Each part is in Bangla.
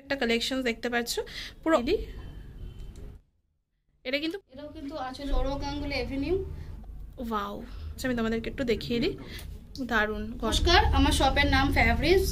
একটা কালেকশন দেখতে পাচ্ছ পুরো। এটাও কিন্তু আছে সৌরভ গাঙ্গুলি এভিনিউ। ওয়াও, আমি তোমাদেরকে একটু দেখিয়ে দিই, দারুণ। নমস্কার, আমার শপের নাম fabrics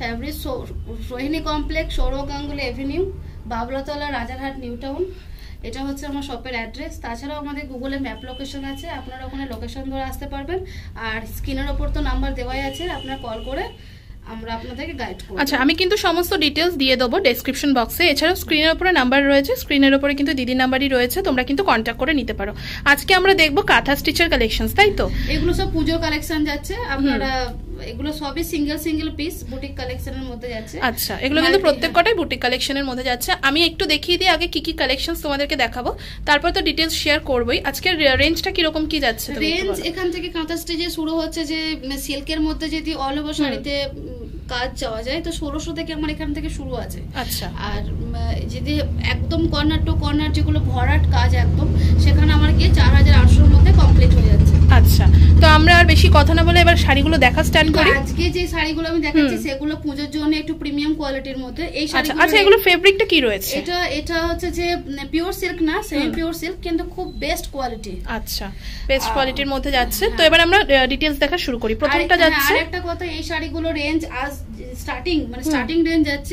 Rohini complex, Sourav Ganguly avenue, Bablatala, Rajarhat, New Town. এটা হচ্ছে আমার শপের অ্যাড্রেস। তাছাড়াও আমাদের গুগলে ম্যাপ লোকেশন আছে, আপনারা ওখানে লোকেশন ধরে আসতে পারবেন। আর স্ক্রিনের ওপর তো নাম্বার দেওয়াই আছে, আপনারা কল করে আমরা আপনাদেরকে গাইড করব। আচ্ছা, আমি কিন্তু সমস্ত ডিটেলস দিয়ে দেবো ডেসক্রিপশন বক্সে। এছাড়াও স্ক্রিনের উপরে নাম্বার রয়েছে, স্ক্রিনের উপরে কিন্তু দিদির নাম্বারই রয়েছে, তোমরা কিন্তু কন্ট্যাক্ট করে নিতে পারো। আজকে আমরা দেখবো কাঁথা স্টিচের কালেকশনস, তাই তো? এগুলো সব পুজোর কালেকশন যাচ্ছে, আপনারা এগুলো সবই সিঙ্গেল পিস বুটিক কালেকশনের মধ্যে যাচ্ছে। আচ্ছা, এগুলো কিন্তু প্রত্যেকটাই বুটিক কালেকশনের মধ্যে যাচ্ছে। আমি একটু দেখিয়ে দিই আগে কি কি কালেকশনস তোমাদেরকে দেখাবো, তারপর তো ডিটেলস শেয়ার করবোই। আজকের রেঞ্জটা কিরকম কি যাচ্ছে? রেঞ্জ এখান থেকে কাঁথা স্টিচে শুরু হচ্ছে, যে সিল্কের মধ্যে যদি অল ওভার শাড়িতে কাজ চাওয়া যায় তো 1600 থেকে আমার এখান থেকে শুরু আছে। আচ্ছা, আর যদি একদম কর্নার টু কর্নার যেগুলো ভরাট কাজ একদম, সেখানে আমার গিয়ে 4800 মধ্যে কমপ্লিট হয়ে যাচ্ছে। আচ্ছা, তো আমরা আর বেশি কথা না বলে এবার শাড়িগুলো দেখা স্টার্ট করি। আজকে যে শাড়িগুলো আমি দেখাচ্ছি সেগুলো পূজোর জন্য একটু প্রিমিয়াম কোয়ালিটির মধ্যে। এই শাড়িগুলো, আচ্ছা, এগুলো ফেব্রিকটা কি রয়েছে? এটা হচ্ছে যে পিওর সিল্ক না, সেমি পিওর সিল্ক, কিন্তু খুব বেস্ট কোয়ালিটি। আচ্ছা, বেস্ট কোয়ালিটির মধ্যে যাচ্ছে। তো এবার আমরা ডিটেইলস দেখা শুরু করি। প্রথমটা যাচ্ছে, আর একটা কথা, এই শাড়িগুলো রেঞ্জ আজ স্টার্টিং রেঞ্জ যাচ্ছে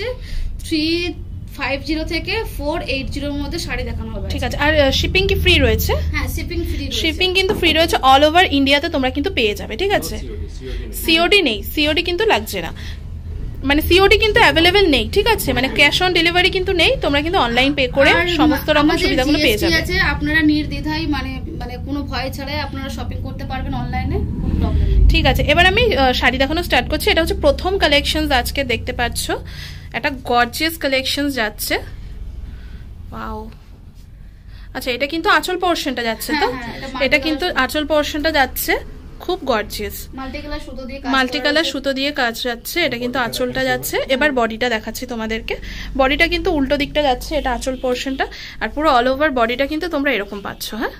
350 থেকে 480 এর মধ্যে শাড়ি দেখানো হবে। ঠিক আছে। আর শিপিং কি ফ্রি রয়েছে? হ্যাঁ, শিপিং কিন্তু ফ্রি রয়েছে, অল ওভার ইন্ডিয়াতে তোমরা কিন্তু পেয়ে যাবে। ঠিক আছে, সিওডি নেই, সিওডি কিন্তু লাগছে না, মানে সিওডি কিন্তু অ্যাভেলেবেল নেই। ঠিক আছে, মানে ক্যাশ অন ডেলিভারি কিন্তু নেই, তোমরা কিন্তু অনলাইন পে করে সমস্ত রকম সুবিধাগুলো পেয়ে যাবে। আপনারা নির্দ্বিধায় মানে কোনো ভয় ছাড়াই আপনারা শপিং করতে পারবেন অনলাইনে, কোনো প্রবলেম নেই। ঠিক আছে, এবার আমি শাড়ি দেখানো স্টার্ট করছি। এটা হচ্ছে প্রথম কালেকশনস আজকে দেখতে পাচ্ছ, একটা গর্জিয়াস কালেকশনস যাচ্ছে। ওয়াও, আচ্ছা, এটা কিন্তু আঁচল পোরশনটা যাচ্ছে তো? এটা কিন্তু আঁচল পোরশনটা যাচ্ছে, খুব গর্জিয়াস মাল্টি কালার সুতো দিয়ে কাজ যাচ্ছে। এটা কিন্তু আঁচলটা যাচ্ছে। এবার বডিটা দেখাচ্ছি তোমাদেরকে। বডিটা কিন্তু উল্টো দিকটা যাচ্ছে, এটা আঁচল পোরশনটা, আর পুরো অল ওভার বডিটা কিন্তু তোমরা এরকম পাচ্ছ। হ্যাঁ,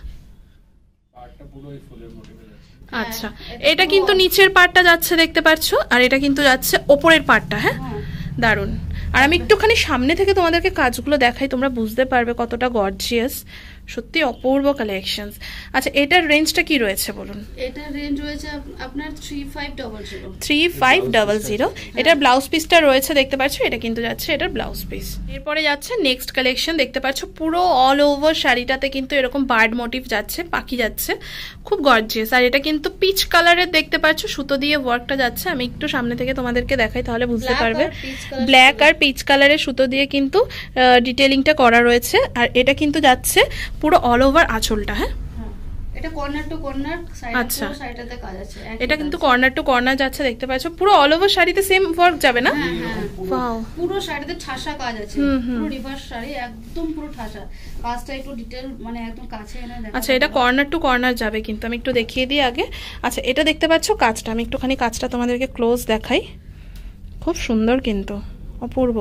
আচ্ছা, এটা কিন্তু নিচের পার্টটা যাচ্ছে দেখতে পাচ্ছ, আর এটা কিন্তু যাচ্ছে ওপরের পার্টটা। হ্যাঁ, দারুন। আর আমি একটুখানি সামনে থেকে তোমাদেরকে কাজগুলো দেখাই, তোমরা বুঝতে পারবে কতটা গর্জিয়াস, সত্যি অপূর্ব কালেকশনস। আচ্ছা, এটার রেঞ্জটা কি রয়েছে বলুন? এটার রেঞ্জ রয়েছে আপনার 3500। 3500। এটার ব্লাউজ পিসটা রয়েছে দেখতে পাচ্ছ, এটা কিন্তু যাচ্ছে এটার ব্লাউজ পিস। এরপরে যাচ্ছে নেক্সট কালেকশন দেখতে পাচ্ছ, পুরো অল ওভার শাড়িটাতে কিন্তু এরকম বার্ড মোটিভ যাচ্ছে, পাখি যাচ্ছে, খুব গর্জিয়াস। আর এটা কিন্তু পিচ কালারের দেখতে পাচ্ছ, সুতো দিয়ে ওয়ার্কটা যাচ্ছে। আমি একটু সামনে থেকে তোমাদেরকে দেখাই, তাহলে বুঝতে পারবে। ব্ল্যাক আর পিচ কালারের সুতো দিয়ে কিন্তু ডিটেইলিংটা করা রয়েছে। আর এটা কিন্তু যাচ্ছে পুরো অল ওভার আঁচলটা। হ্যাঁ, এটা কর্নার টু কর্নার সাইড, আচ্ছা, সাইডটাতে কাজ আছে। এটা কিন্তু কর্নার টু কর্নার যাচ্ছে দেখতে পাচ্ছ, পুরো অল ওভার শাড়িতে সেম ওয়ার্ক যাবে না? ওয়াও, পুরো শাড়িতে ঠাসা কাজ আছে, পুরো রিভার্স শাড়ি, একদম পুরো ঠাসা কাজটা, একটু ডিটেইল মানে একদম কাছে এনে দেখা। আচ্ছা, এটা কর্নার টু কর্নার যাবে, কিন্তু আমি একটু দেখিয়ে দিই আগে। আচ্ছা, এটা দেখতে পাচ্ছ কাজটা, আমি একটুখানি কাজটা তোমাদেরকে ক্লোজ দেখাই, খুব সুন্দর কিন্তু অপূর্ব,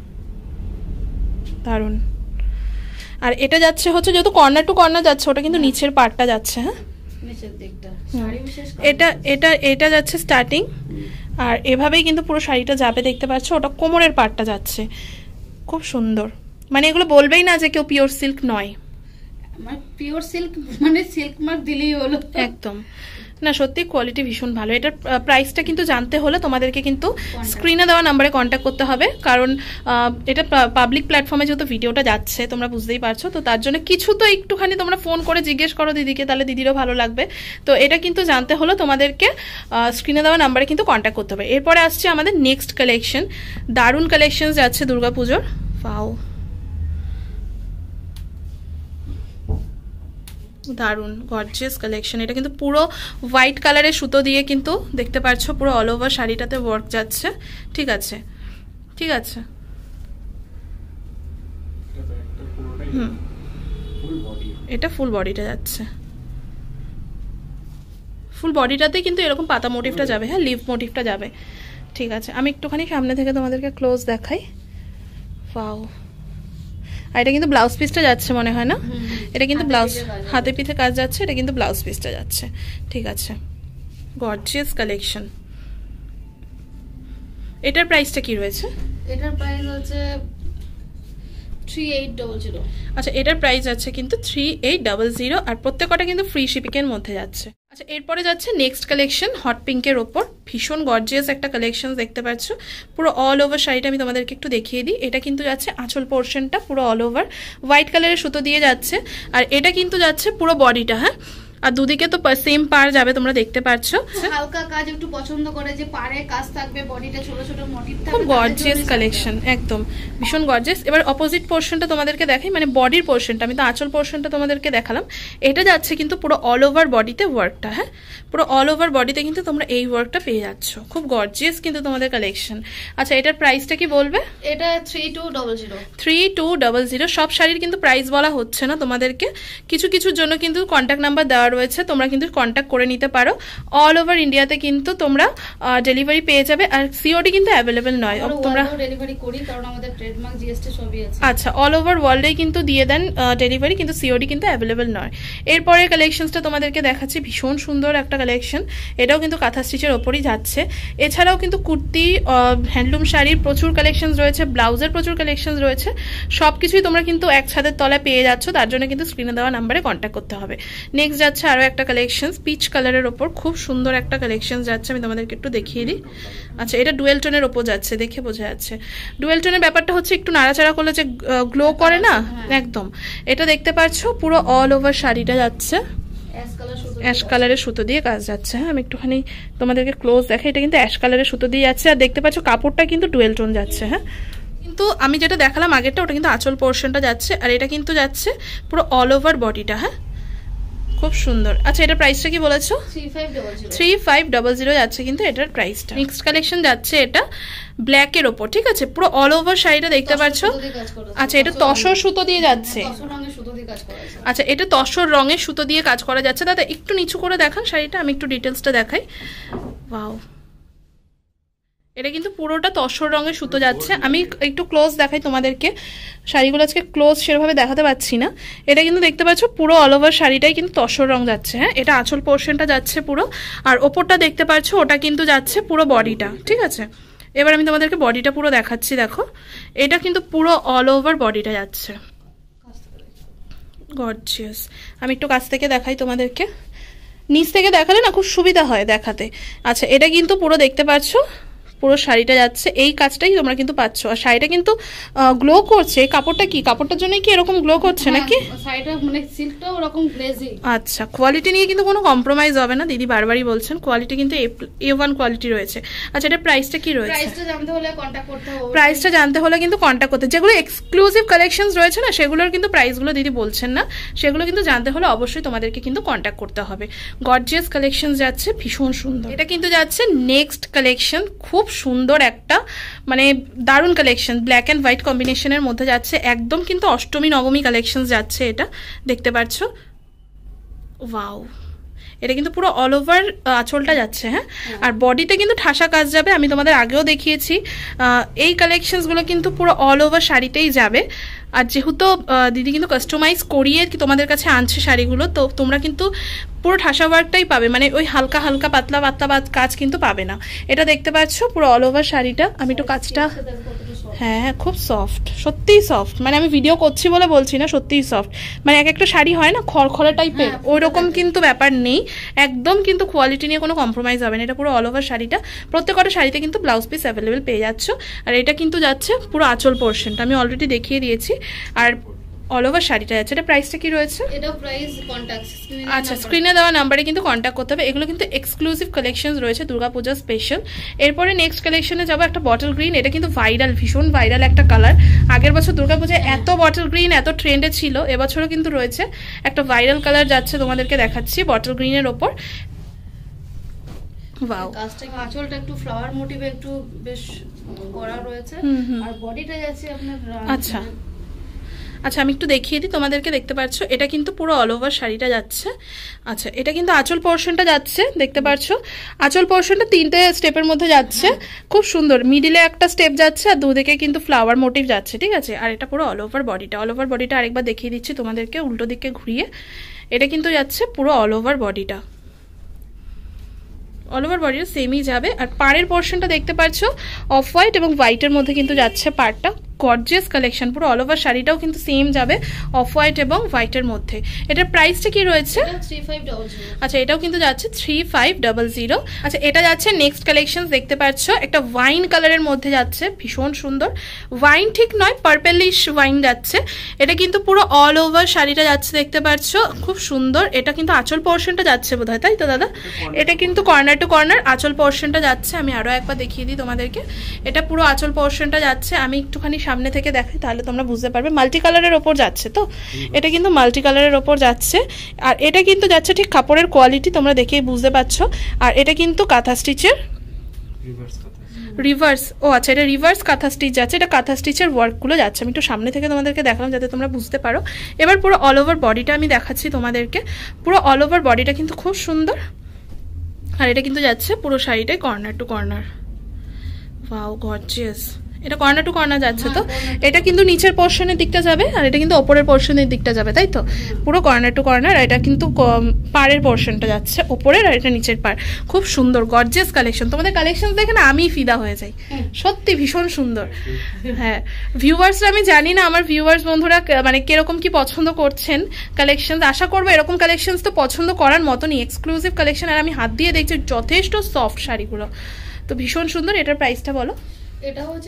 দারুণ। আর এটা যাচ্ছে হচ্ছে, যেহেতু কর্নার টু কর্নার যাচ্ছে, ওটা কিন্তু নিচের পার্টটা যাচ্ছে। হ্যাঁ, নিচের দিকটা এটা যাচ্ছে স্টার্টিং, আর এভাবেই কিন্তু পুরো শাড়িটা যাবে দেখতে পাচ্ছ। ওটা কোমরের পার্টটা যাচ্ছে, খুব সুন্দর। মানে এগুলো বলবেই না যে কেউ পিওর সিল্ক নয়, মানে পিওর সিল্ক মানে সিল্ক মার্ক দিলেই হলো একদম। না, সত্যি কোয়ালিটি ভীষণ ভালো। এটার প্রাইসটা কিন্তু জানতে হলে তোমাদেরকে কিন্তু স্ক্রিনে দেওয়া নাম্বারে কন্ট্যাক্ট করতে হবে, কারণ এটা পাবলিক প্ল্যাটফর্মে যেহেতু ভিডিওটা যাচ্ছে তোমরা বুঝতেই পারছো, তো তার জন্য কিছু তো একটুখানি তোমরা ফোন করে জিজ্ঞেস করো দিদিকে, তাহলে দিদিরও ভালো লাগবে। তো এটা কিন্তু জানতে হলে তোমাদেরকে স্ক্রিনে দেওয়া নাম্বারে কিন্তু কন্ট্যাক্ট করতে হবে। এরপরে আসছে আমাদের নেক্সট কালেকশন, দারুণ কালেকশন যাচ্ছে দুর্গাপুজোর। পাও, দারুন গর্জিয়াস কালেকশন। এটা কিন্তু পুরো হোয়াইট কালারের সুতো দিয়ে কিন্তু দেখতে পাচ্ছ, পুরো অল ওভার শাড়িটাতে ওয়ার্ক যাচ্ছে। ঠিক আছে, ঠিক আছে, এটা ফুল বডিটা যাচ্ছে, ফুল বডিটাতে কিন্তু এরকম পাতা মোটিভটা যাবে। হ্যাঁ, লিভ মোটিভটা যাবে। ঠিক আছে, আমি একটুখানি সামনে থেকে তোমাদেরকে ক্লোজ দেখাই। ওয়াও, আর এটা কিন্তু ব্লাউজ পিসটা যাচ্ছে মনে হয় না? এটা কিন্তু ব্লাউজ, হাতে পিঠে কাজ যাচ্ছে, এটা কিন্তু ব্লাউজ পিসটা যাচ্ছে। ঠিক আছে, গর্জিয়াস কালেকশন। এটার প্রাইসটা কি রয়েছে? এটার প্রাইস হচ্ছে 3800। আচ্ছা এটার প্রাইস আছে কিন্তু 3800 আর প্রত্যেকটা কিন্তু ফ্রি শিপিং এর মধ্যে যাচ্ছে। আচ্ছা এরপরে যাচ্ছে নেক্সট কালেকশন হট পিঙ্কের ওপর, ভীষণ গর্জিয়াস একটা কালেকশন দেখতে পাচ্ছ। পুরো অল ওভার শাড়িটা আমি তোমাদেরকে একটু দেখিয়ে দিই। এটা কিন্তু যাচ্ছে আঁচল পোর্শনটা পুরো অল ওভার হোয়াইট কালারের সুতো দিয়ে যাচ্ছে, আর এটা কিন্তু যাচ্ছে পুরো বডিটা। হ্যাঁ, আর দুদিকে তো সেম পার যাবে, তোমরা দেখতে পাচ্ছ। হালকা কাজ একটু পছন্দ করে, যে পারে কাজ থাকবে, বডিটা ছোট ছোট মোটিভ থাকবে, খুব গর্জিয়াস কালেকশন, একদম ভীষণ গর্জিয়াস। এবার অপোজিট পোর্শনটা তোমাদেরকে দেখাই, মানে বডির পোর্শনটা, আমি তো আঁচল পোর্শনটা তোমাদেরকে দেখালাম। এটা যাচ্ছে কিন্তু পুরো অল ওভার বডিতে ওয়ার্কটা। হ্যাঁ, পুরো অল ওভার বডিতে কিন্তু তোমরা এই ওয়ার্কটা পেয়ে যাচ্ছ, খুব গর্জিয়াস কিন্তু তোমাদের কালেকশন। আচ্ছা এটার প্রাইসটা কি বলবে? এটা 3200। 3200। সব শাড়ির কিন্তু প্রাইস বলা হচ্ছে না তোমাদেরকে, কিছু কিছুর জন্য কিন্তু কন্ট্যাক্ট নাম্বার দেওয়া রয়েছে, তোমরা কিন্তু কন্ট্যাক্ট করে নিতে পারো। অল ওভার ইন্ডিয়াতে কিন্তু তোমরা ডেলিভারি পেয়ে যাবে, আর সিওডি কিন্তু অ্যাভেলেবেল নয়। তোমরা ডেলিভারি করি কারণ আমাদের ট্রেডমার্ক জিএসটি সবই আছে। আচ্ছা অল ওভার ওয়ার্ল্ডেই কিন্তু দিয়ে দেন ডেলিভারি, কিন্তু সিওডি কিন্তু অ্যাভেলেবেল নয়। এরপরের কালেকশনসটা তোমাদেরকে দেখাচ্ছি, ভীষণ সুন্দর একটা কালেকশন, এটাও কিন্তু কাঁথা স্টিচের ওপরই যাচ্ছে। এছাড়াও কিন্তু কুর্তি, হ্যান্ডলুম শাড়ির প্রচুর কালেকশনস রয়েছে, ব্লাউজের প্রচুর কালেকশনস রয়েছে, সব কিছুই তোমরা কিন্তু এক ছাদের তলায় পেয়ে যাচ্ছ। তার জন্য কিন্তু স্ক্রিনে দেওয়া নাম্বারে কন্ট্যাক্ট করতে হবে। নেক্সট যাচ্ছে আরও একটা কালেকশন পিচ কালারের ওপর, খুব সুন্দর একটা কালেকশন যাচ্ছে, আমি তোমাদেরকে একটু দেখিয়ে দিই। আচ্ছা এটা ডুয়েল টোনের ওপর যাচ্ছে, দেখে বোঝা যাচ্ছে। ডুয়েল টোনের ব্যাপারটা হচ্ছে একটু নাড়াচাড়া করলে যে গ্লো করে না, একদম। এটা দেখতে পাচ্ছ পুরো অল ওভার শাড়িটা যাচ্ছে অ্যাশ কালারের সুতো দিয়ে কাজ যাচ্ছে। হ্যাঁ, আমি একটুখানি তোমাদেরকে ক্লোজ দেখাই, এটা কিন্তু অ্যাশ কালারের সুতো দিয়ে যাচ্ছে, আর দেখতে পাচ্ছ কাপড়টা কিন্তু ডুয়েল টোন যাচ্ছে। হ্যাঁ, কিন্তু আমি যেটা দেখালাম আগেরটা ওটা কিন্তু আঁচল পোর্শনটা যাচ্ছে, আর এটা কিন্তু যাচ্ছে পুরো অল ওভার বডিটা। হ্যাঁ, খুব সুন্দর। আচ্ছা এটার প্রাইসটা কি বলেছো? 3500 যাচ্ছে কিন্তু এটার প্রাইসটা। নেক্সট কালেকশন যাচ্ছে এটা ব্ল্যাকের ওপর, ঠিক আছে, পুরো অল ওভার শাড়িটা দেখতে পাচ্ছ। আচ্ছা এটা তসর সুতো দিয়ে যাচ্ছে। আচ্ছা এটা তসর রঙের সুতো দিয়ে কাজ করা যাচ্ছে। দাদা একটু নিচু করে দেখান শাড়িটা, আমি একটু ডিটেলসটা দেখাই। ওয়াও, এটা কিন্তু পুরোটা তসর রঙের সুতো যাচ্ছে। আমি একটু ক্লোজ দেখাই তোমাদেরকে, শাড়িগুলো আজকে ক্লোজ সেভাবে দেখাতে পাচ্ছি না। এটা কিন্তু দেখতে পাচ্ছ পুরো অল ওভার শাড়িটাই কিন্তু তসর রং যাচ্ছে। হ্যাঁ, এটা আঁচল পোর্শনটা যাচ্ছে পুরো, আর ওপরটা দেখতে পাচ্ছ ওটা কিন্তু যাচ্ছে পুরো বডিটা, ঠিক আছে। এবার আমি তোমাদেরকে বডিটা পুরো দেখাচ্ছি, দেখো এটা কিন্তু পুরো অল ওভার বডিটা যাচ্ছে, গর্জিয়াস। আমি একটু কাছ থেকে দেখাই তোমাদেরকে, নিচ থেকে দেখালে না খুব সুবিধা হয় দেখাতে। আচ্ছা এটা কিন্তু পুরো দেখতে পাচ্ছ পুরো শাড়িটা যাচ্ছে, এই কাজটাই তোমরা কিন্তু পাচ্ছ। আর শাড়িটা কিন্তু গ্লো করছে, কাপড়টা কি, কাপড়টার জন্যই কি এরকম গ্লো করছে নাকি? শাড়িটা মানে সিল্কটা ওরকম গ্লেজি। আচ্ছা, কোয়ালিটি নিয়ে কিন্তু কোনো কম্প্রোমাইজ হবে না, দিদি বারবারই বলছেন কোয়ালিটি কিন্তু A1 কোয়ালিটি রয়েছে। আচ্ছা এটা প্রাইসটা কি রয়েছে? প্রাইসটা জানতে হলে কন্টাক্ট করতে হবে। প্রাইসটা জানতে হলে কিন্তু কন্টাক্ট করতে, যেগুলো এক্সক্লুসিভ কালেকশনস রয়েছে না সেগুলোর কিন্তু প্রাইসগুলো দিদি বলছেন না, সেগুলো কিন্তু জানতে হলে অবশ্যই তোমাদেরকে কিন্তু কন্টাক্ট করতে হবে। গর্জিয়াস কালেকশন যাচ্ছে, ভীষণ সুন্দর। এটা কিন্তু যাচ্ছে নেক্সট কালেকশন, খুব সুন্দর একটা মানে দারুণ কালেকশন, ব্ল্যাক অ্যান্ড হোয়াইট কম্বিনেশনের মধ্যে যাচ্ছে, একদম কিন্তু অষ্টমী নবমী কালেকশন যাচ্ছে। এটা দেখতে পাচ্ছ, ওয়াও, এটা কিন্তু পুরো অল ওভার আঁচলটা যাচ্ছে। হ্যাঁ, আর বডিতে কিন্তু ঠাসা কাজ যাবে, আমি তোমাদের আগেও দেখিয়েছি। এই কালেকশনসগুলো কিন্তু পুরো অল ওভার শাড়িতেই যাবে। আর যেহেতু দিদি কিন্তু কাস্টমাইজ করিয়ে তোমাদের কাছে আনছে শাড়িগুলো, তো তোমরা কিন্তু পুরো ঠাসা ওয়ার্কটাই পাবে, মানে ওই হালকা হালকা পাতলা পাতলা কাজ কিন্তু পাবে না। এটা দেখতে পাচ্ছ পুরো অল ওভার শাড়িটা, আমি একটু কাজটা, হ্যাঁ হ্যাঁ খুব সফট, সত্যিই সফট, মানে আমি ভিডিও করছি বলে বলছি না, সত্যিই সফট। মানে এক একটা শাড়ি হয় না খড়খড়া টাইপের, ওই রকম কিন্তু ব্যাপার নেই, একদম কিন্তু কোয়ালিটি নিয়ে কোনো কম্প্রোমাইজ হবে না। এটা পুরো অল ওভার শাড়িটা, প্রত্যেকটা শাড়িতে কিন্তু ব্লাউজ পিস অ্যাভেলেবেল পেয়ে যাচ্ছ। আর এটা কিন্তু যাচ্ছে পুরো আঁচল পোর্শনটা, আমি অলরেডি দেখিয়ে দিয়েছি। আর অল ওভার শাড়িটা যাচ্ছে। এটা প্রাইসটা কি রয়েছে? এটা প্রাইস কন্টাক্ট আচ্ছা স্ক্রিনে দেওয়া নাম্বারে কিন্তু কন্ট্যাক্ট করতে হবে। এগুলো কিন্তু এক্সক্লুসিভ কালেকশনস রয়েছে দুর্গাপূজা স্পেশাল। এরপরে নেক্সট কালেকশনে যাবো একটা বটল গ্রিন, এটা কিন্তু ভাইরাল, ভীষণ ভাইরাল একটা কালার। আগের বছর দুর্গাপূজায় এত বটল গ্রিন এত ট্রেন্ডে ছিল, এবছরও কিন্তু রয়েছে একটা ভাইরাল কালার যাচ্ছে, তোমাদেরকে দেখাচ্ছি বটল গ্রিনের ওপর। ওয়াও, আঁচলটা একটু ফ্লাওয়ার মোটিভে একটু বেশ করা রয়েছে, আর বডিটা যাচ্ছে আপনার। আচ্ছা আচ্ছা আমি একটু দেখিয়ে দিই তোমাদেরকে, দেখতে পাচ্ছ এটা কিন্তু পুরো অল ওভার শাড়িটা যাচ্ছে। আচ্ছা এটা কিন্তু আঁচল পোর্শনটা যাচ্ছে, দেখতে পাচ্ছ আঁচল পোর্শনটা 3টে স্টেপের মধ্যে যাচ্ছে, খুব সুন্দর। মিডিলে একটা স্টেপ যাচ্ছে আর দুদিকে কিন্তু ফ্লাওয়ার মোটিভ যাচ্ছে, ঠিক আছে। আর এটা পুরো অল ওভার বডিটা, অল ওভার বডিটা আরেকবার দেখিয়ে দিচ্ছি তোমাদেরকে উল্টো দিকে ঘুরিয়ে। এটা কিন্তু যাচ্ছে পুরো অল ওভার বডিটা, অল ওভার বডিটা সেমই যাবে। আর পাড়ের পোর্শনটা দেখতে পাচ্ছ অফ হোয়াইট এবং হোয়াইটের মধ্যে কিন্তু যাচ্ছে পাড়টা, গর্জিয়াস কালেকশন, পুরো অল ওভার শাড়িটাও কিন্তু সেম যাবে অফ হোয়াইট এবং হোয়াইটের মধ্যে। এটার প্রাইসটা কি রয়েছে? আচ্ছা এটাও কিন্তু যাচ্ছে 3500। আচ্ছা এটা যাচ্ছে নেক্সট কালেকশন, দেখতে পাচ্ছ একটা ওয়াইন কালারের মধ্যে যাচ্ছে, ভীষণ সুন্দর। ওয়াইন ঠিক নয়, পার্পেলিশ ওয়াইন যাচ্ছে। এটা কিন্তু পুরো অল ওভার শাড়িটা যাচ্ছে, দেখতে পাচ্ছ খুব সুন্দর। এটা কিন্তু আঁচল পোর্শনটা যাচ্ছে বোধহয়, তাই তো দাদা? এটা কিন্তু কর্নার টু কর্নার আঁচল পোর্শনটা যাচ্ছে। আমি আরো একবার দেখিয়ে দিই তোমাদেরকে, এটা পুরো আঁচল পোর্শনটা যাচ্ছে। আমি একটুখানি সামনে থেকে দেখাই তাহলে তোমরা বুঝতে পারবে। মাল্টি কালারের ওপর যাচ্ছে তো, এটা কিন্তু মাল্টি কালারের ওপর যাচ্ছে। আর এটা কিন্তু যাচ্ছে ঠিক কাপড়ের কোয়ালিটি তোমরা দেখেই বুঝতে পারছো। আর এটা কিন্তু কাঁথা স্টিচের রিভার্স, ও আচ্ছা এটা রিভার্স কাঁথা স্টিচ যাচ্ছে, এটা কাঁথা স্টিচের ওয়ার্কগুলো যাচ্ছে। আমি একটু সামনে থেকে তোমাদেরকে দেখালাম যাতে তোমরা বুঝতে পারো। এবার পুরো অল ওভার বডিটা আমি দেখাচ্ছি তোমাদেরকে। পুরো অল ওভার বডিটা কিন্তু খুব সুন্দর। আর এটা কিন্তু যাচ্ছে পুরো শাড়িটাই corner to corner. Wow gorgeous, এটা কর্নার টু কর্নার যাচ্ছে তো। এটা কিন্তু নিচের পোর্শনের দিকটা যাবে আর এটা কিন্তু ওপরের পোর্শনের দিকটা যাবে, তাই তো? পুরো কর্নার টু কর্নার। এটা কিন্তু পাড়ের পোর্শনটা যাচ্ছে ওপরের, আর এটা নিচের পাড়। খুব সুন্দর গর্জিয়াস কালেকশন। তোমাদের কালেকশন দেখে না আমি ফিদা হয়ে যাই, সত্যি ভীষণ সুন্দর। হ্যাঁ ভিউয়ার্সরা, আমি জানি না আমার ভিউয়ার্স বন্ধুরা মানে কিরকম কি পছন্দ করছেন কালেকশন। আশা করবো এরকম কালেকশন তো পছন্দ করার মতনই, এক্সক্লুসিভ কালেকশন। আর আমি হাত দিয়ে দেখছি যথেষ্ট সফট শাড়িগুলো, তো ভীষণ সুন্দর। এটার প্রাইসটা বলো? এটা হচ্ছে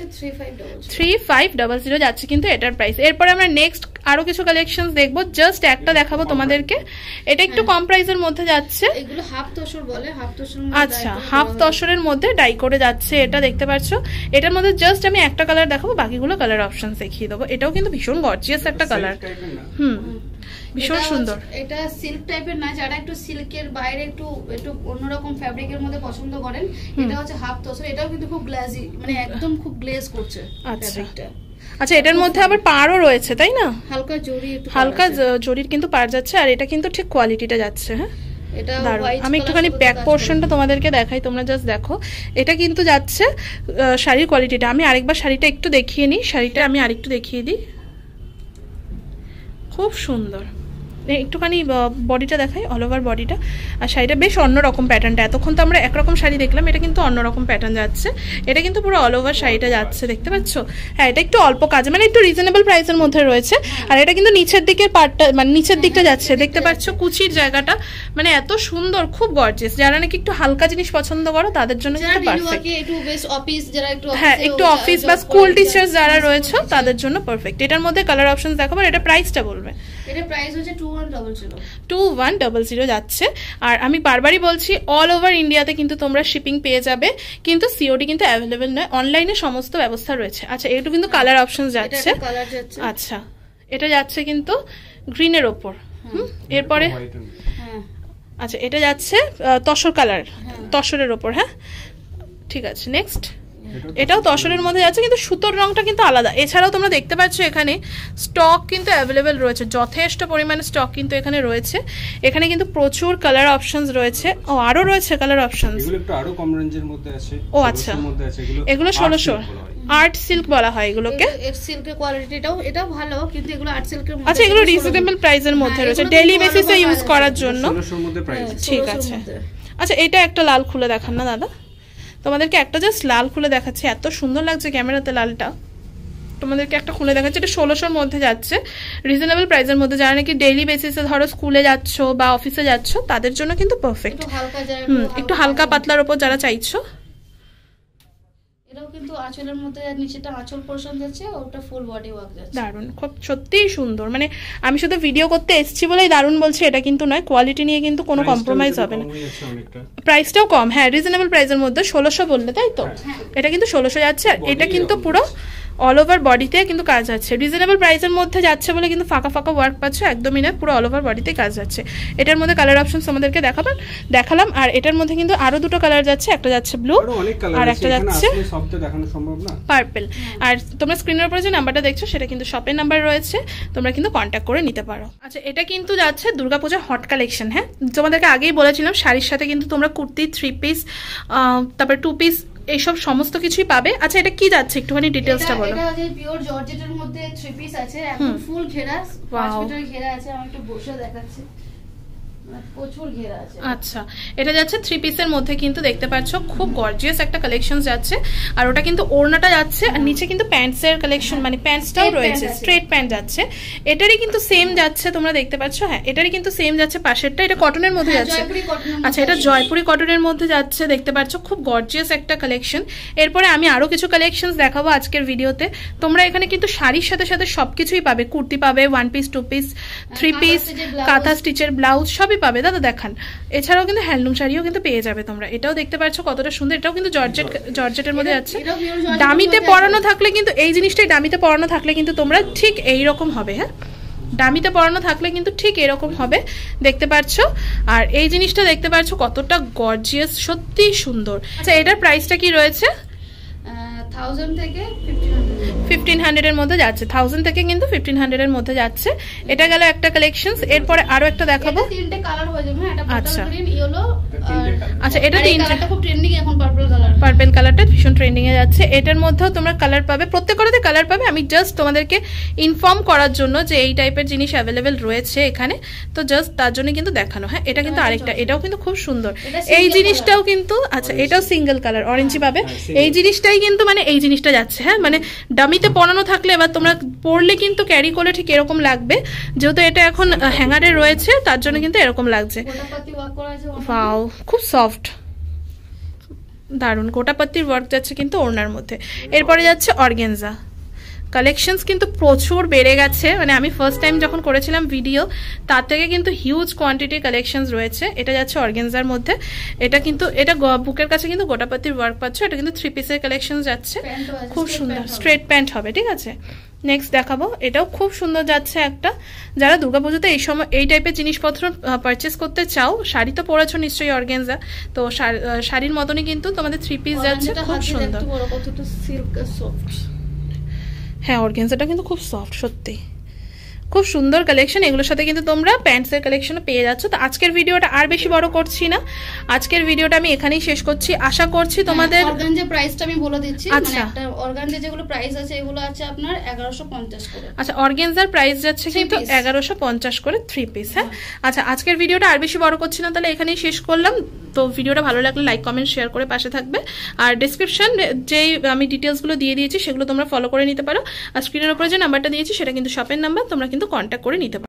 3500 যাচ্ছে কিন্তু এটার প্রাইস। এরপরে আমরা নেক্সট আরো কিছু কালেকশনস দেখবো, জাস্ট একটা দেখাবো তোমাদেরকে। এটা একটু কম প্রাইসের মধ্যে যাচ্ছে, এগুলো হাফ তসর বলে, হাফ তসর। আচ্ছা হাফ তসরের মধ্যে ডাই করে যাচ্ছে, এটা দেখতে পাচ্ছ। এটার মধ্যে জাস্ট আমি একটা কালার দেখাবো, বাকিগুলো কালার অপশনস দেখিয়ে দেবো। এটাও কিন্তু ভীষণ গর্জিয়াস একটা কালার, ভীষণ সুন্দর। এটা সিল্ক টাইপের না, যারা একটু সিল্কের বাইরে একটু একটু অন্যরকম ফ্যাব্রিকের মধ্যে পছন্দ করেন, এটা হচ্ছে হাফ তসর। এটাও কিন্তু খুব গ্লেজি, মানে একদম খুব গ্লেজ করছে ফ্যাব্রিকটা। আচ্ছা এটার মধ্যে আবার পাড়ও রয়েছে, তাই না? হালকা জরি, একটু হালকা জরির কিন্তু পাড় যাচ্ছে। আর এটা কিন্তু ঠিক কোয়ালিটিটা যাচ্ছে। হ্যাঁ আমি একটুখানি ব্যাক পোর্শনটা তোমাদেরকে দেখাই, তোমরা জাস্ট দেখো। এটা কিন্তু যাচ্ছে শাড়ির কোয়ালিটিটা। আমি আরেকবার শাড়িটা একটু দেখিয়ে নিই, শাড়িটা আমি আরেকটু দেখিয়ে দিই। খুব সুন্দর, একটুখানি বডিটা দেখাই, অল ওভার বডিটা। আর শাড়িটা বেশ অন্যরকম প্যাটার্নটা। এতক্ষণ তো আমরা একরকম শাড়ি দেখলাম, এটা কিন্তু অন্যরকম প্যাটার্ন যাচ্ছে। এটা কিন্তু পুরো অল ওভার শাড়িটা যাচ্ছে, দেখতে পাচ্ছ? হ্যাঁ এটা একটু অল্প কাজ, মানে একটু রিজনেবল প্রাইসের মধ্যে রয়েছে। আর এটা কিন্তু নিচের দিকের পার্টটা, মানে নিচের দিকটা যাচ্ছে, দেখতে পাচ্ছ কুচির জায়গাটা, মানে এত সুন্দর, খুব গর্জিয়াস। যারা নাকি একটু হালকা জিনিস পছন্দ করো তাদের জন্য কিন্তু পারফেক্ট। হ্যাঁ একটু অফিস বা স্কুল টিচার যারা রয়েছে তাদের জন্য পারফেক্ট। এটার মধ্যে কালার অপশন দেখাবো। এটা প্রাইসটা বলবে? এটা প্রাইস হচ্ছে 2100 যাচ্ছে। আর আমি বারবারই বলছি অল ওভার ইন্ডিয়াতে কিন্তু তোমরা শিপিং পেয়ে যাবে, কিন্তু সিওডি কিন্তু অ্যাভেলেবেল নয়, অনলাইনে সমস্ত ব্যবস্থা রয়েছে। আচ্ছা এটা কিন্তু কালার অপশন যাচ্ছে। আচ্ছা এটা যাচ্ছে কিন্তু গ্রিনের ওপর। এরপরে আচ্ছা এটা যাচ্ছে তসর কালার, তসরের ওপর। হ্যাঁ ঠিক আছে, নেক্সট এটাও তসরের মধ্যে যাচ্ছে, কিন্তু সুতোর রংটা কিন্তু আলাদা। এছাড়াও তোমরা দেখতে পাচ্ছ এখানে স্টক কিন্তু অ্যাভেলেবেল রয়েছে, যথেষ্ট পরিমাণে স্টক কিন্তু এখানে রয়েছে। এখানে কিন্তু প্রচুর কালার অপশনস রয়েছে। ও আরো রয়েছে কালার অপশনস, এগুলো একটু আরো কম রেঞ্জের মধ্যে আছে। ও আচ্ছা এগুলো 1600 আর্ট সিল্ক বলা হয় এগুলোকে। সিল্কের কোয়ালিটিটাও এটাও ভালো, কিন্তু এগুলো আর্ট সিল্কের মধ্যে। আচ্ছা এগুলো রিজনেবল প্রাইসের মধ্যে রয়েছে, ডেইলি বেসিসে ইউজ করার জন্য 1600 এর মধ্যে প্রাইস। ঠিক আছে। আচ্ছা এটা একটা লাল খুলে দেখান না দাদা, তোমাদেরকে একটা জাস্ট লাল খুলে দেখাচ্ছি, এত সুন্দর লাগছে ক্যামেরাতে লালটা। তোমাদেরকে একটা খুলে দেখাচ্ছি, এটা 1600-র মধ্যে যাচ্ছে, রিজনেবল প্রাইসের মধ্যে। যারা নাকি ডেইলি বেসিসে ধরো স্কুলে যাচ্ছ বা অফিসে যাচ্ছ তাদের জন্য কিন্তু পারফেক্ট। একটু হালকা পাতলার ওপর যারা চাইছো। এটাও কিন্তু আঁচলের মধ্যে নিচেটা আঁচল পোরশন যাচ্ছে, ওটা ফুল বডি ওয়ার্ক যাচ্ছে। দারুণ, খুব সত্যিই সুন্দর। মানে আমি শুধু ভিডিও করতে এসেছি বলেই দারুণ বলছি এটা কিন্তু নয়, কোয়ালিটি নিয়ে কিন্তু কোনো কম্প্রোমাইজ হবে না। প্রাইসটাও কম, হ্যাঁ রিজনেবল প্রাইসের মধ্যে। 1600 বললে তাই তো? এটা কিন্তু 1600 যাচ্ছে। আর এটা কিন্তু পুরো অল ওভার বডিতে কিন্তু কাজ আছে, রিজনেবল প্রাইসের মধ্যে যাচ্ছে বলে কিন্তু ফাঁকা ফাঁকা ওয়ার্ক পাচ্ছ, একদমই না, পুরো অল ওভার বডিতে কাজ যাচ্ছে। এটার মধ্যে কালার অপশন আমাদেরকে দেখালাম। আর এটার মধ্যে কিন্তু আরো দুটো কালার যাচ্ছে, একটা যাচ্ছে ব্লু আর একটা যাচ্ছে পার্পল। আর তোমরা স্ক্রিনের উপরে যে নাম্বারটা দেখছো সেটা কিন্তু শপের নাম্বার রয়েছে, তোমরা কিন্তু কন্ট্যাক্ট করে নিতে পারো। আচ্ছা এটা কিন্তু যাচ্ছে দুর্গাপূজার হট কালেকশন। হ্যাঁ তোমাদেরকে আগেই বলেছিলাম শাড়ির সাথে কিন্তু তোমরা কুর্তি, 3 পিস, তারপর 2 পিস এইসব সমস্ত কিছুই পাবে। আচ্ছা এটা কি যাচ্ছে একটুখানি ডিটেইলসটা বলো। এটা যে পিওর জর্জেটের মধ্যে 3 পিস আছে, একদম ফুল ঘেরা, 5 মিটার ঘেরা আছে। আমি একটু বসে দেখাচ্ছি। প্রচুর ঘেরা আছে। আচ্ছা, এটা যাচ্ছে 3 পিসের মধ্যে, কিন্তু দেখতে পাচ্ছ খুব গর্জিয়াস একটা কালেকশন যাচ্ছে। আর ওটা কিন্তু ওড়নাটা যাচ্ছে, আর নিচে কিন্তু প্যান্টসের কালেকশন, মানে প্যান্টসটাও রয়েছে, স্ট্রেট প্যান্ট যাচ্ছে। এটারই কিন্তু সেম যাচ্ছে, তোমরা দেখতে পাচ্ছ। হ্যাঁ, এটারই কিন্তু সেম যাচ্ছে পাশেরটা, এটা কটনের মধ্যে যাচ্ছে। আচ্ছা, এটা জয়পুরি কটনের মধ্যে যাচ্ছে, দেখতে পাচ্ছ খুব গর্জিয়াস একটা কালেকশন। এরপরে আমি আরো কিছু কালেকশন দেখাবো আজকের ভিডিওতে। তোমরা এখানে কিন্তু শাড়ির সাথে সাথে সবকিছুই পাবে, কুর্তি পাবে, 1 পিস 2 পিস 3 পিস, কাঁথা স্টিচের ব্লাউজ সবই পাবে। দাদা দেখান, এছাড়াও কিন্তু হ্যান্ডলুম শাড়িও কিন্তু পেয়ে যাবে তোমরা। এটাও দেখতে পাচ্ছ কতটা সুন্দর, এটাও কিন্তু জর্জেটের মধ্যে যাচ্ছে। দামিতে পরানো থাকলে কিন্তু এই জিনিসটাই, দামিতে পরানো থাকলে কিন্তু তোমরা ঠিক এই রকম হবে। হ্যাঁ, দামিতে পরানো থাকলে কিন্তু ঠিক এরকম হবে, দেখতে পাচ্ছ। আর এই জিনিসটা দেখতে পাচ্ছ কতটা গর্জিয়াস, সত্যি সুন্দর। আচ্ছা, এটার প্রাইসটা কি রয়েছে? 1000 থেকে 1500 এর মধ্যে যাচ্ছে, 1000 থেকে কিন্তু 1500 এর মধ্যে যাচ্ছে। এটা গেল একটা কালেকশনস। এরপরে আরো একটা দেখাবো। তিনটে কালার হয়ে যাবে। এটা আচ্ছা, গ্রিন, ইয়েলো, আচ্ছা এটা তিনটা খুব ট্রেন্ডিং এখন, পার্পল কালার। পার্পল কালারটা ভীষণ ট্রেন্ডিং এ যাচ্ছে। এটার মধ্যেও তোমরা কালার পাবে, প্রত্যেকটাতে কালার পাবে। আমি জাস্ট তোমাদেরকে ইনফর্ম করার জন্য যে এই টাইপের জিনিস অ্যাভেলেবেল রয়েছে এখানে, তো জাস্ট তার জন্য কিন্তু দেখানো। হ্যাঁ, এটা কিন্তু আরেকটা, এটাও কিন্তু খুব সুন্দর। এই জিনিসটাও কিন্তু, আচ্ছা এটাও সিঙ্গেল কালার অরেঞ্জই পাবে। এই জিনিসটাই কিন্তু মানে এই জিনিসটা যাচ্ছে। হ্যাঁ, মানে ডামিতে পরানো থাকলে এবার তোমরা পরলে কিন্তু ক্যারি করলে ঠিক এরকম লাগবে, যেহেতু এটা এখন হ্যাঙ্গারে রয়েছে তার জন্য কিন্তু এরকম লাগছে। ওয়াও, খুব সফট, দারুণ গোটাপত্তির ওয়ার্ক যাচ্ছে কিন্তু ওড়নার মধ্যে। এরপরে যাচ্ছে অর্গানজা কালেকশনস, কিন্তু প্রচুর বেড়ে গেছে। মানে আমি ফার্স্ট টাইম যখন করেছিলাম ভিডিও, তার থেকে কিন্তু হিউজ কোয়ান্টিটির কালেকশনস রয়েছে। এটা যাচ্ছে অর্গানজার মধ্যে। এটা কিন্তু এটা বুকের কাছে কিন্তু গোটাপত্তির ওয়ার্ক পাচ্ছ। এটা কিন্তু 3 পিসের কালেকশন যাচ্ছে, খুব সুন্দর স্ট্রেট প্যান্ট হবে। ঠিক আছে, নেক্সট দেখাবো। এটাও খুব সুন্দর যাচ্ছে একটা। যারা দুর্গাপুজোতে এই সময় এই টাইপের জিনিসপত্র পারচেস করতে চাও, শাড়ি তো পরেছো নিশ্চয়ই অর্গানজা, তো শাড়ির মতনই কিন্তু তোমাদের 3 পিস যাচ্ছে, খুব সুন্দর। হ্যাঁ, অর্গানজাটা কিন্তু খুব সফট, সত্যি খুব সুন্দর কালেকশন। এগুলোর সাথে কিন্তু তোমরা প্যান্টসের কালেকশনও পেয়ে যাচ্ছ। তো আজকের ভিডিওটা আর বেশি বড় করছি না, আজকের ভিডিওটা আমি এখানেই শেষ করছি। আশা করছি তোমাদের অর্গানজা প্রাইসটা আমি বলে দিচ্ছি। মানে একটা অর্গানজা যেগুলো প্রাইস আছে এগুলো আছে আপনার 1150 করে। আচ্ছা, অর্গানজার প্রাইস যাচ্ছে কিন্তু 1150 করে 3 পিস। হ্যাঁ, আচ্ছা আজকের ভিডিওটা আর বেশি বড় করছি না, তাহলে এখানেই শেষ করলাম। তো ভিডিওটা ভালো লাগলে লাইক কমেন্ট শেয়ার করে পাশে থাকবে। আর ডেসক্রিপশন যেই আমি ডিটেলসগুলো দিয়ে দিয়েছি সেগুলো তোমরা ফলো করে নিতে পারো। আর স্ক্রিনের উপরে যে নাম্বারটা দিয়েছি সেটা কিন্তু শপের নাম্বার, তোমরা কিন্তু কন্ট্যাক্ট করে নিতে পারো।